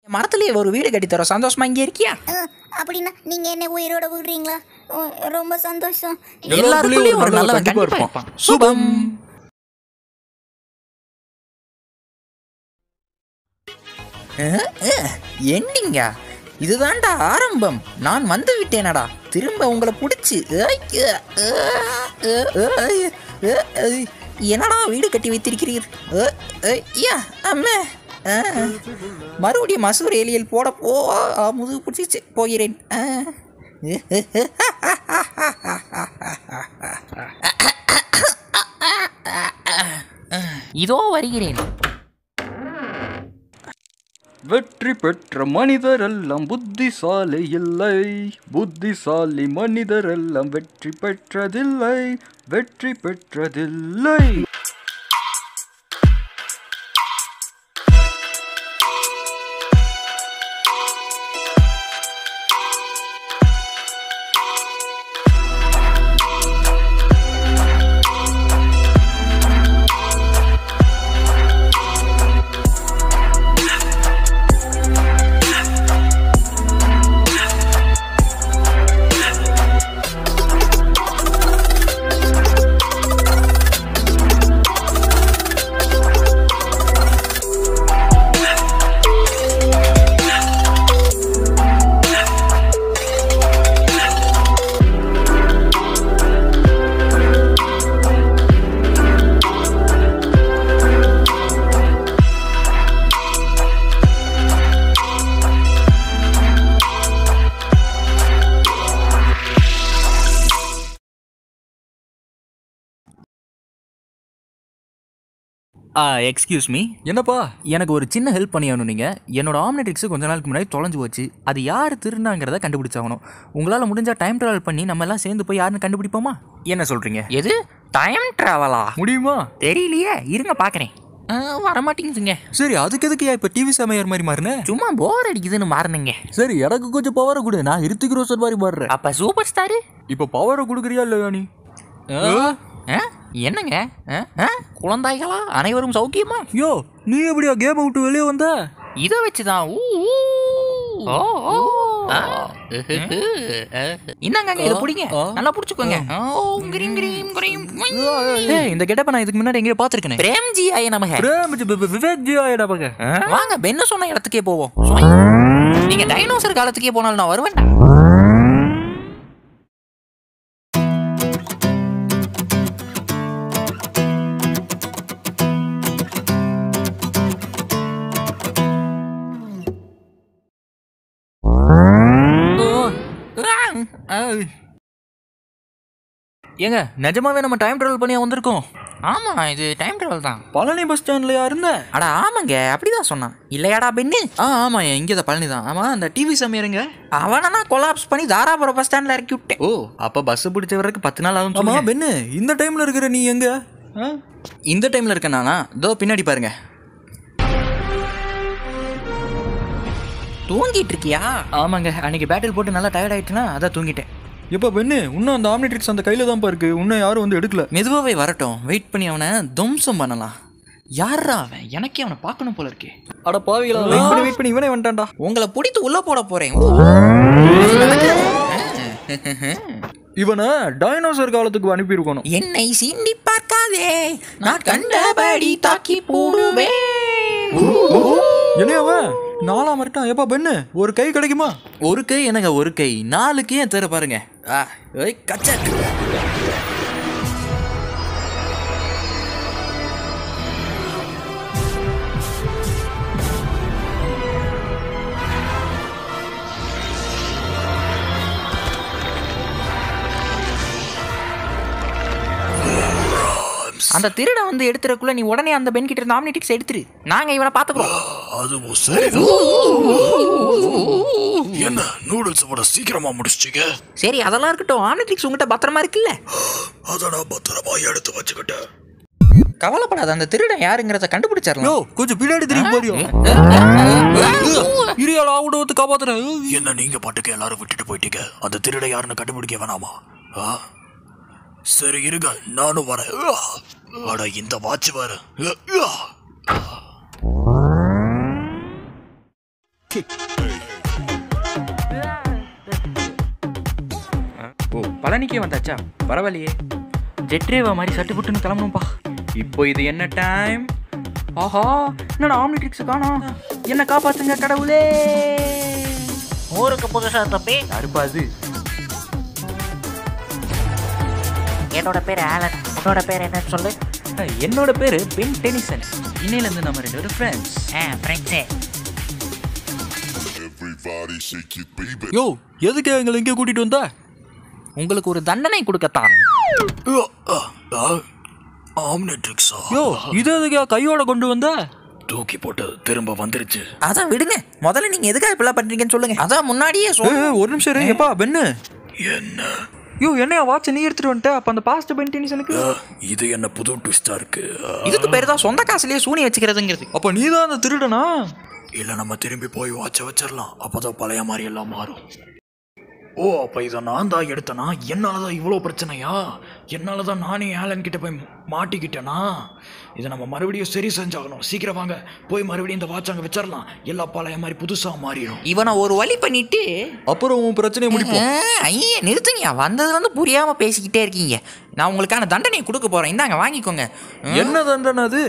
மரத்துலயே ஒரு வீடு கட்டி தரோம், சந்தோஷமா இங்கே இருக்கியா? அப்படின்னா நீங்க என்ன உயிரோட விடுறீங்களா? ரொம்ப சந்தோஷம். எல்லாருக்குள்ளேயும் ஒரு நல்லவன் கண்டிப்பா இருப்பான். சுபம். எண்டிங்கா? இதுதான்டா ஆரம்பம். நான் வந்து விட்டேனடா. திரும்ப உங்களை பிடிச்சி என்னடா வீடு கட்டி வைத்திருக்கிறீர்? மறுபடியும் அசூர எலியல் போட முதுகு பிடிச்சி போகிறேன். இதோ வருகிறேன். வெற்றி பெற்ற மனிதரெல்லாம் புத்திசாலி இல்லை, புத்திசாலி மனிதரெல்லாம் வெற்றி பெற்றதில்லை, வெற்றி பெற்றதில்லை. Excuse me. என்னப்பா? எனக்கு ஒரு சின்ன ஹெல்ப் பண்ணியாகணும். நீங்கள் என்னோட ஆம்னிட்ரிக்ஸு கொஞ்ச நாளுக்கு முன்னாடி தொலைஞ்சு போச்சு. அது யார் திருநாங்கிறத கண்டுபிடிச்சாகணும். உங்களால் முடிஞ்சால் டைம் ட்ராவல் பண்ணி நம்ம எல்லாம் சேர்ந்து போய் யாருன்னு கண்டுபிடிப்போமா? என்ன சொல்கிறீங்க? எது டைம் ட்ராவலா? முடியுமா? தெரியலையே, இருங்க பார்க்குறேன். வரமாட்டேங்குதுங்க. சரி, அதுக்கு எதுக்கு இப்போ டிவி சாமியார் மாதிரி மாறினேன்? சும்மா போர் அடிக்குதுன்னு மாறினங்க. சரி, எனக்கு கொஞ்சம் பவரை கொடு, நான் ஹிருத்திக் ரோஷன் மாதிரி மாறுறேன். அப்போ சூப்பர் ஸ்டாரு இப்போ பவரை கொடுக்குறியா இல்லையா நீ? என்னங்க குழந்தைகளா? அனைவரும் சௌக்கியமா? யோ, நீ எப்படியா கேம் விட்டு வெளியே வந்த? இதை வச்சுதான். என்னங்க இதை பிடிங்க, நல்லா பிடிச்சுக்கோங்க. இந்த கெட்டப்ப நான் இதுக்கு முன்னாடி எங்கேயோ பார்த்துருக்கேன். பிரேம்ஜி ஆய நமக. விவேக் ஜி ஆய நமக. வாங்க பென்னு சொன்ன இடத்துக்கே போவோம். நீங்க டைனோசர் காலத்துக்கே போனாலும் நான் வருவேன். ஏங்க, நிஜமாவே நம்ம டைம் ட்ராவல் பண்ணியா வந்திருக்கோம்? ஆமா, இது டைம் ட்ராவல் தான். பழனி பஸ் ஸ்டாண்ட்லயா இருந்த? அட ஆமாங்க, அப்படிதான் சொன்னான். இல்லையாடா பெண்ணு? ஆமா, இங்கே தான் பழனி தான். ஆமா, அந்த டிவி சாமியாருங்க அவனா கொலாப்ஸ் பண்ணி தாராபுரம் பஸ் ஸ்டாண்ட்ல இறக்கி விட்டேன். ஓ, அப்போ பஸ் பிடிச்ச வரைக்கும் 10 நாள் ஆகும். ஆமா பெண்ணு, இந்த டைம்ல இருக்கிற நீ எங்க? இந்த டைம்ல இருக்க நானா? இதோ பின்னாடி பாருங்க. தூங்கிட்டு இருக்கியா? ஆமாங்க, அன்னைக்கு பேட்டில் போட்டு நல்லா டயர்ட் ஆயிட்டுனா அதான் தூங்கிட்டேன். எப்போ பெண்ணு, இன்னும் அந்த ஆம்னிட்ரிக்ஸ் அந்த கையில தான்ப்பா இருக்கு, இன்னும் யாரும் வந்து எடுக்கல. மெதுவாகவே வரட்டும், வெயிட் பண்ணி அவனை துவம்சம் பண்ணலாம். யாரா அவன்? எனக்கே அவனை பார்க்கணும் போல இருக்கே. அட பாவிகளா, வெயிட் பண்ணி இவனே வந்துட்டான்டா. உங்களை பிடித்து உள்ள போட போறேன். இவனை டைனோசர் காலத்துக்கு அனுப்பியிருக்கணும். என்னை சீண்டி பார்க்காதே, நான் கண்டபடி தாக்கி போடுவேன். என்ன அவன் 4 மிரட்டான்? எப்பா பெண்ணு, ஒரு கை கிடைக்குமா? ஒரு கை என்னங்க, ஒரு கை 4க்கு ஏன் தர பாருங்க. கச்சா அந்த திருட வந்து எடுத்துறக்குள்ள நீ உடனே அந்த பெண் கிட்ட இருந்து ஆம்னிட்ரிக்ஸ் எடுத்துரு. நாங்க இவனை பாத்துக்கிறோம். அதுவும் சரி. என்ன நூடுல்ஸ் போட சீக்கிரமா முடிச்சிட்டீங்க? சரி, அதெல்லாம் இருக்கட்டும். ஆம்னிட்ரிக்ஸ் உங்ககிட்ட பத்திரமா இருக்குல்ல? அத நான் பத்திரமா எடுத்து வச்சுக்கிட்டேன். கவலைப்படாத, அந்த திருடன் யாருங்கிறத கண்டுபிடிச்சிடலாம். கொஞ்சம் பின்னாடி திரும்பி போறியோ? இரியால ஆவுடவத்து காப்பாத்துறேன். என்ன நீங்க பாட்டுக்கு எல்லாரும் விட்டுட்டு போயிட்டீங்க? அந்த திருட யாருன்னு கண்டுபிடிக்க வேணாமா? சரி இருங்க, நானும் வரேன். அட இந்த வாட்ச் வர. ஓ பழனிக்கே வந்தாச்சா? பரவாயில்லையே. ஜெட்ரேவா மாதிரி சட்டு புட்டுன்னு கிளம்பணும்ப்பா. இப்போ இது என்ன டைம்? ஆஹா, என்னடா ஆம்னிட்ரிக்ஸ் காணோம். என்ன காப்பாத்துங்க கடவுளே. ஊருக்கு புதுசா தம்பி? யாருப்பா அது? என்னோட பேர் ஆலன். உன்னோட பேர் என்னன்னு சொல்லு. என்னோட பேரு பென் டெனிசன். இன்னையிலேருந்து நம்ம 2 பேரும் ஃப்ரெண்ட்ஸ். ஃப்ரெண்ட்ஸே. யோ எதுக்கு எங்களை இங்கே கூட்டிட்டு வந்த? உங்களுக்கு ஒரு தண்டனை கொடுக்கத்தான். ஆம்னெட்ரிக்ஸா? யோ இது எதுக்கா கையோட கொண்டு வந்த? தூக்கி போட்டு திரும்ப வந்துருச்சு. அதான் விடுங்க, முதல்ல நீங்க எதுக்காக இப்படிலாம் பண்றீங்கன்னு சொல்லுங்க. அதான் முன்னாடியே ஒரு நிமிஷம் இரு. எப்பா பென்னு? என்ன? யோ என்னையா வாட்ச் நீ எடுத்துட்டு வந்துட்ட? அப்ப அந்த பாஸ்ட் பென் டெனிசனுக்கு இது என்ன புது ட்விஸ்டா இருக்கு? இதுக்கு பேர் தான் சொந்த காசுலயே சூனி வச்சுக்கிறதுங்கிறது. அப்ப நீ தான் அந்த திருடனா? இல்ல நம்ம திரும்பி போய் வாட்ச வச்சிடலாம். அப்பதான் பழைய மாதிரி எல்லாம் மாறும். ஓ அப்ப இதை நான் தான் எடுத்தனா? என்னாலதான் இவ்வளோ பிரச்சனையா? என்னாலதான் நானே ஆலன் கிட்ட போய் மாட்டிக்கிட்டேனா? இதை நம்ம மறுபடியும் சரி செஞ்சாகணும். சீக்கிரம் வாங்க, போய் மறுபடியும் இந்த வாட்ச் அங்கே வச்சிடலாம். எல்லா பழைய மாதிரி புதுசா மாறிடும். இவனை ஒரு வழி பண்ணிட்டு அப்புறம் உன் பிரச்சனையை முடிப்போம். ஐயா நிறுத்துங்க, வந்ததுல புரியாம பேசிக்கிட்டே இருக்கீங்க. நான் உங்களுக்கான தண்டனை கொடுக்க போறேன். இந்தாங்க வாங்கிக்கோங்க. என்ன தண்டனை அது?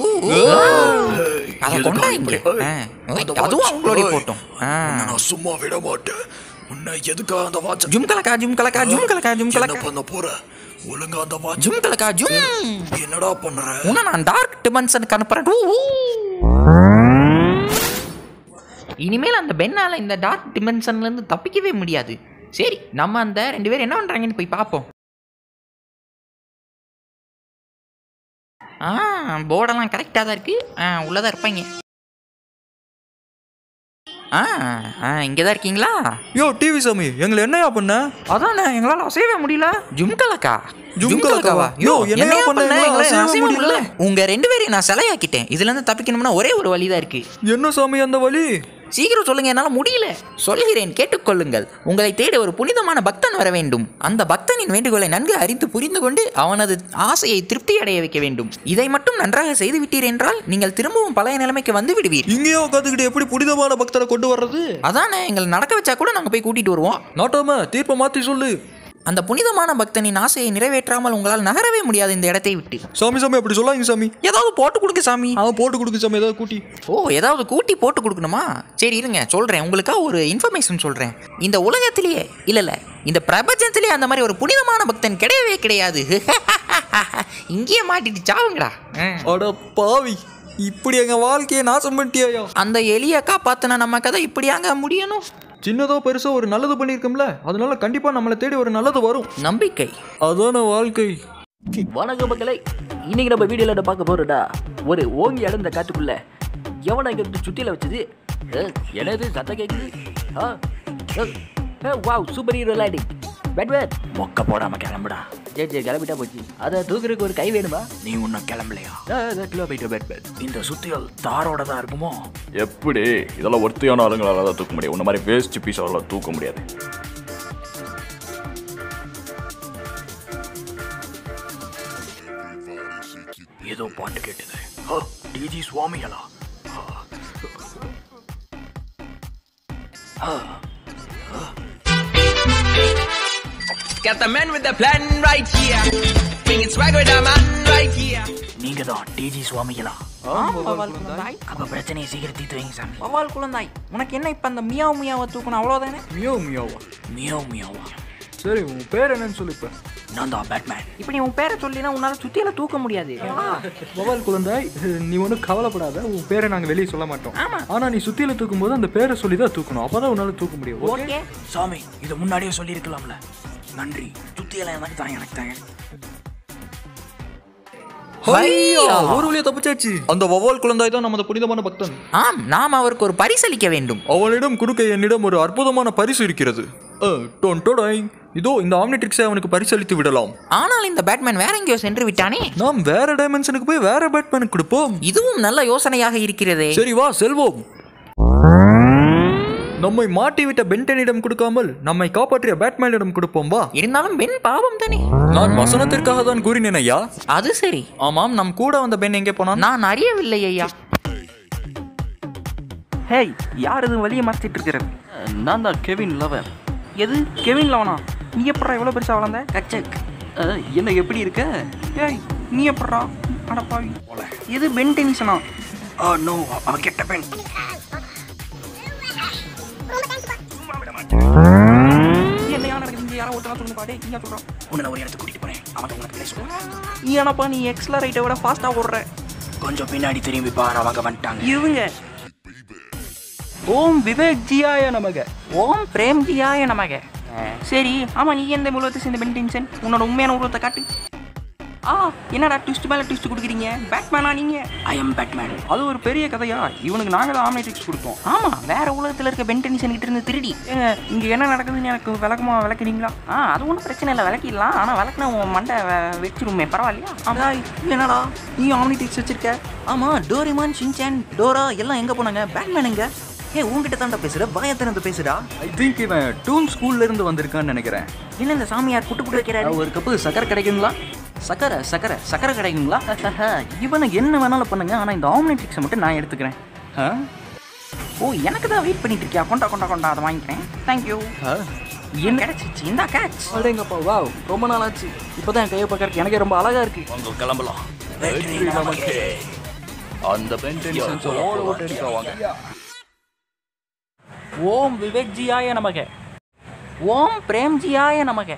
அதை கொண்டாங்க. அதுவும் அவங்களோட போட்டோம். நான் சும்மா விட மாட்டேன். உன்னை எதுக்காக அந்த வாட்ச்? ஜும் கலக்கா ஜும் கலக்கா ஜும் கலக்கா ஜும் கலக்கா பண்ண போற? ஒழுங்கா அந்த வாட்ச் ஜும் கலக்கா ஜும். என்னடா பண்ற? உன்னை நான் டார்க் டிமென்ஷனுக்கு அனுப்புறேன். இனிமேல் அந்த பென்னால இந்த டார்க் டிமென்ஷன்ல இருந்து தப்பிக்கவே முடியாது. சரி, நம்ம அந்த 2 பேரும் என்ன பண்றாங்கன்னு போய் பார்ப்போம். போர்டெல்லாம் கரெக்டாக தான் இருக்கு. உள்ளதான் இருப்பாங்க. இங்கே தான் இருக்கீங்களா? யோ டிவி சாமி, எங்களை என்னையா பண்ண? அதானே எங்களால் அசையவே முடியல. ஜும்கலக்கா ஜும்கலக்காவா? யோ என்னையா பண்ண? எங்களை அசைய முடியல. உங்க 2 பேரையும் நான் சிலையாக்கிட்டேன். இதுல இருந்து தப்பிக்கணும்னா ஒரே ஒரு வழிதான் இருக்கு. என்ன சாமி அந்த வழி? சீக்கிரம் சொல்லுங்க, என்னால் முடியல. சொல்கிறேன், கேட்டுக்கொள்ளுங்கள். உங்களை தேட ஒரு புனிதமான பக்தன் வர வேண்டும். அந்த பக்தனின் வேண்டுகோளை நன்கு அறிந்து புரிந்து கொண்டு அவனது ஆசையை திருப்தி அடைய வைக்க வேண்டும். இதை மட்டும் நன்றாக செய்து விட்டீர் என்றால் நீங்கள் திரும்பவும் பழைய நிலைமைக்கு வந்து விடுவீர். இங்கேயோ கத்துக்கிட்டு எப்படி புனிதமான பக்தரை கொண்டு வர்றது? அதானே, எங்களை நடக்க வச்சா கூட நாங்கள் போய் கூட்டிட்டு வருவோம். நாட்டாம தீர்ப்பை மாத்தி சொல்லு. அந்த புனிதமான பக்தனின் ஆசையை நிறைவேற்றாமல் உங்களால் நகரவே முடியாது இந்த இடத்தை விட்டு. சாமி சாமி அப்படி சொல்லாங்க சாமி. ஏதாவது போட்டு கொடுக்க சாமி. போட்டு கொடுக்க சாமி, ஏதாவது கூட்டி. ஏதாவது கூட்டி போட்டு கொடுக்கணுமா? சரி இருங்க, சொல்கிறேன். உங்களுக்காக ஒரு இன்ஃபர்மேஷன் சொல்கிறேன். இந்த உலகத்திலேயே இல்லை இந்த பிரபஞ்சத்திலேயே அந்த மாதிரி ஒரு புனிதமான பக்தன் கிடையவே கிடையாது. இங்கேயே மாட்டிட்டு சாவுங்கடா. அட பாவி, இப்படி எங்க வாழ்க்கையை நாசம் பண்ணிட்டியா? அந்த எலியை காப்பாத்தின நம்ம கதை இப்படியாங்க முடியணும்? சின்னதோ பெருசோ ஒரு நல்லது பண்ணியிருக்கோம்ல, அதனால கண்டிப்பா நம்மளை தேடி ஒரு நல்லது வரும். நம்பிக்கை அதான வாழ்க்கை. வணக்கம் மக்களே. இன்னைக்கு நம்ம வீடியோல பார்க்க போறோம்டா, ஒரு ஓங்கி அடர்ந்த காட்டுக்குள்ள எவனை இங்க சுத்தியில வச்சது? என்னது சத்தம் கேக்குது? Wow, super hero lighting. Batman மொக்க போடாம கிளம்புடா. சரி கிளம்பிட்டா போச்சு. அதை தூக்குறதுக்கு ஒரு கை வேணுமா? நீ ஒன்னும் கிளம்பலையா? பேட்மேன், இந்த சுத்தியல் தாரோட தான் இருக்குமோ? எப்படி? இதெல்லாம் ஒருத்தையான ஆளுங்களால தான் தூக்க முடியும். உன்ன மாதிரி வேஸ்ட் பீஸ் அவளால் தூக்க முடியாது. ஏதோ பாட்டு கேட்டது. டிஜி சுவாமிகளா? Got the man with the plan right here. Bringing swag with the man right here. நீங்க தான் டிஜி சுவாமிகளா? அப்ப பிரச்சனையை சீக்கிரம் தீர்த்து வைங்க சாமி. வவால் குழந்தாய், உனக்கு என்ன இப்ப அந்த மியாவ் மியாவை தூக்கணும் அவ்வளோதானே? மியாவா? மியாவ் மியாவா? சரி, உன் பேர் என்னன்னு சொல்லு. இப்ப நான் தான் பேட்மேன். இப்ப நீ உன் பேரை சொல்லினா உன்னால சுத்தியில தூக்க முடியாது. வவால் குழந்தாய், நீ ஒன்றும் கவலைப்படாத. உன் பேரை நாங்கள் வெளியே சொல்ல மாட்டோம். ஆனா நீ சுத்தியில தூக்கும் போது அந்த பேரை சொல்லி தான் தூக்கணும். அப்பதான் உன்னால தூக்க முடியும். ஓகே சாமி, இதை முன்னாடியே சொல்லியிருக்கலாம்ல. நன்றி. சுத்தியெல்லாம் எனக்கு தாங்க. ஒரு வழியா தப்பிச்சாச்சு. அந்த வவால் குழந்தாய் தான் நமது புனிதமான பக்தன். நாம் அவருக்கு ஒரு பரிசளிக்க வேண்டும். அவனிடம் கொடுக்க என்னிடம் ஒரு அற்புதமான பரிசு இருக்கிறது. இதோ இந்த ஆம்னிட்ரிக்ஸை அவனுக்கு பரிசளித்து விடலாம். ஆனால் இந்த பேட்மேன் வேற எங்கேயோ சென்று விட்டானே. நாம் வேற டைமென்ஷனுக்கு போய் வேற பேட்மேனுக்கு கொடுப்போம். இதுவும் நல்ல யோசனையாக இருக்கிறதே. சரி வா செல்வோம். நம்மை மாட்டிவிட்ட பென்டனிடம் கொடுக்காமல் நம்மை காப்பாற்றிய பேட்மேனிடம் கொடுப்போம் வா. இருந்தாலும் பென் பாவம் தானே. நான் வசனத்திற்காக தான் கூறினேன் ஐயா. அது சரி. ஆமாம், நம் கூட வந்த பென் எங்கே போனான்? நான் அறியவில்லை ஐயா. ஹேய், யார் இது வழியை மறைச்சிட்டு இருக்கிறது? நான் தான் கெவின் லவர். எது கெவின் லவனா? நீ எப்படா இவ்வளோ பெருசாக வளர்ந்த? கச்சக். என்ன எப்படி இருக்க? ஏய், நீ எப்படா? அடப்பாவி. எது பென் டென்னிசனா? நோ, அவன் கெட்ட பெண். என்னையா நடக்குது? இங்கே யாரோ ஒருத்தனா சொல்லுங்க பாடே. நீயா சொல்கிறான்? உன்னை நான் ஒரு இடத்துக்கு கூட்டிட்டு போறேன். அவன் உனக்கு பேச சொல்லுவான். நீ ஏன்னாப்பா நீ எக்ஸ்லரைட்டை விட ஃபாஸ்ட்டாக ஓடுற? கொஞ்சம் பின்னாடி திரும்பி பாரு, அவங்க வந்துட்டாங்க. இவங்க ஓம் விவேக் ஜியாய நமக, ஓம் பிரேம் ஜியாய நமக. சரி, ஆமாம், நீ எந்த உலகத்தை சேர்ந்த பென் டென்சன்? உன்னோட உண்மையான உருவத்தை காட்டு. என்னடா ட்விஸ்ட் மேலே ட்விஸ்ட் கொடுக்குறீங்க? பேட்மேனா நீங்கள்? I am Batman. அது ஒரு பெரிய கதையா? இவனுக்கு நாங்கள் தான் ஆம்னிட்ரிக்ஸ் கொடுத்தோம். ஆமாம், வேற உலகத்தில் இருக்க பென் டென்னிசன் கிட்ட இருந்து திருடி. இங்கே என்ன நடக்குதுன்னு எனக்கு விளக்குறீங்களா? அது ஒன்றும் பிரச்சனை இல்லை, விளக்கிடலாம். ஆனால் விளக்குனா உன் மண்டை வச்சிருமே, பரவாயில்லையா? என்னடா நீ ஆம்னிட்ரிக்ஸ் வச்சிருக்க? ஆமாம், டோரிமான், ஷின்சான், டோரா எல்லாம் எங்கே போனாங்க? பேட்மேன் எங்க? உங்ககிட்ட தாண்டா பேசுகிற, பயத்தினந்து பேசுடா. ஐ திங்க் இவன் டூன் ஸ்கூல்லேருந்து வந்திருக்கான்னு நினைக்கிறேன். இல்லை, இந்த சாமியார் புட்டு வைக்கிறாரு. ஒரு கப்பு சக்கரை கிடைக்குங்களா? சக்கரை கிடைக்குங்களா? இவனுக்கு என்ன வேணாலும் பண்ணுங்க, ஆனால் இந்த ஆம்னிட்ரிக்ஸை மட்டும் நான் எடுத்துக்கிறேன். எனக்கு தான் வெயிட் பண்ணிட்டு இருக்கியா? கொண்டா அதை வாங்கிக்கிறேன். தேங்க்யூ. என்ன கிடைச்சிச்சு? இந்த கேட்ச். அடேங்கப்பா, வாவ், ரொம்ப நாள் ஆச்சு. இப்போ தான் கையை பார்க்கறதுக்கு எனக்கே ரொம்ப அழகா இருக்கு. உங்க கிளம்பலாம். அந்த பென் டென்னிசன்ஸ் ஓட ஓட்ட எடுக்கவாங்க. ஓம் விவேக் ஜியாய நமக, ஓம் பிரேம் ஜியாய நமக.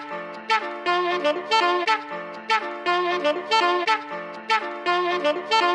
Thank you.